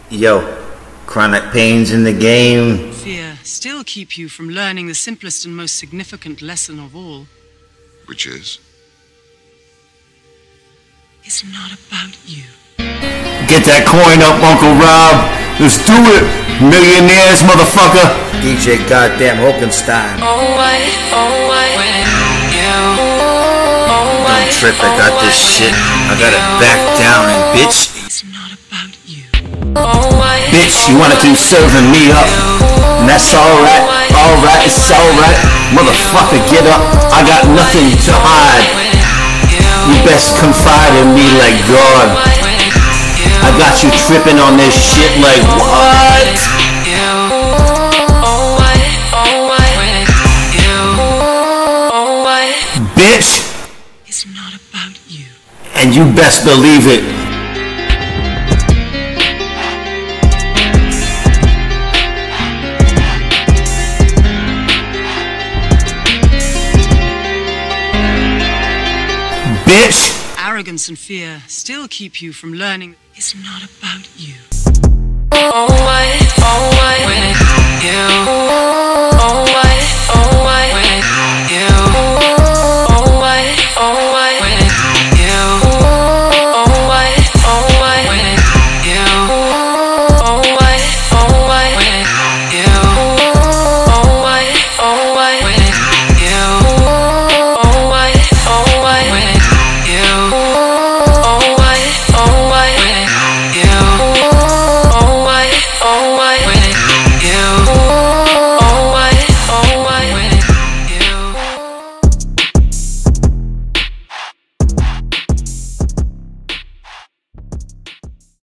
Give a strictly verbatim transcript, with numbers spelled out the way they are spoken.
Yo, chronic pains in the game. Fear still keep you from learning the simplest and most significant lesson of all. Which is? It's not about you. Get that coin up, Uncle Rob. Let's do it. Millionaires, motherfucker. D J goddamn Hokenstein. Oh, why, oh, why, when you, oh, why, Don't trip, I got this shit. I got it back down and bitch. It's not about you. oh, why, Bitch, you wanna keep serving me up. And that's alright, alright, it's alright. Motherfucker, get up. I got nothing to hide. You best confide in me like God. I got you tripping on this shit like what? Bitch! It's not about you. And you best believe it. Bitch! Arrogance and fear still keep you from learning. It's not about you. oh, why, oh, why, when you